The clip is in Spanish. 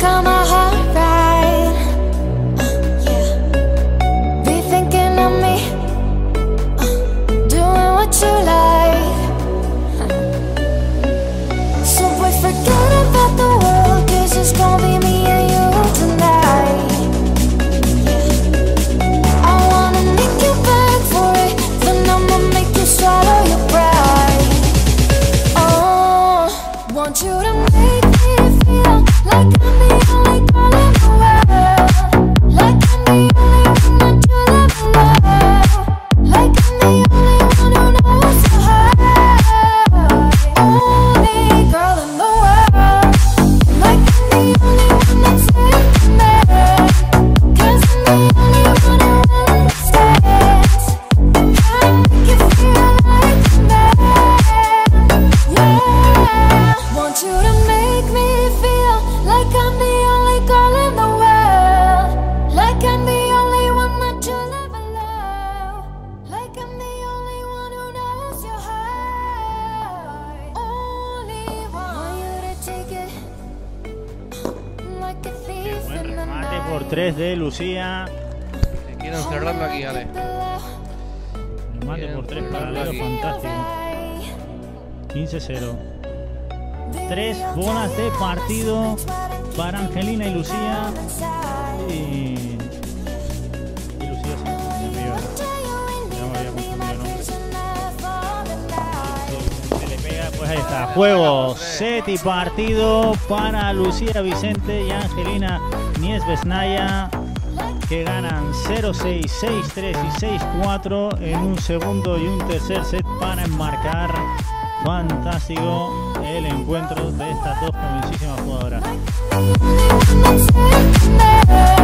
got my heart right. Yeah. Be thinking of me, doing what you like. So boy, forget about the world, 'cause it's gonna be me and you tonight. Yeah. I wanna make you beg for it, then I'ma make you swallow your pride. Oh, want you to make me feel like I'm the only girl in the world, like I'm the only one that you ever love, like I'm the only one who knows your heart. Only girl in the world, like I'm the only one that's taking me, 'cause I'm the only one who understands. I make you feel like a man. Yeah, want you to make me feel like I'm the only girl in the world, like I'm the only one that you'll ever love, like I'm the only one who knows your heart. Only want you to take it like a thief Buen in the remate night. por 3 de Lucía. Quiero encerrarlo aquí, Ale. Remate por 3 para Leo, Aquí. fantástico. 15-0. 3 bolas de partido para Angelina y Lucía. Y Lucía sí, ya me había confundido el nombre. Se le pega, pues ahí está. Juego, set y partido para Lucía Vicente y Angelina Niesbesnaya, que ganan 0-6, 6-3 y 6-4 en un segundo y un tercer set para enmarcar. Fantástico el encuentro de estas dos jovencísimas jugadoras.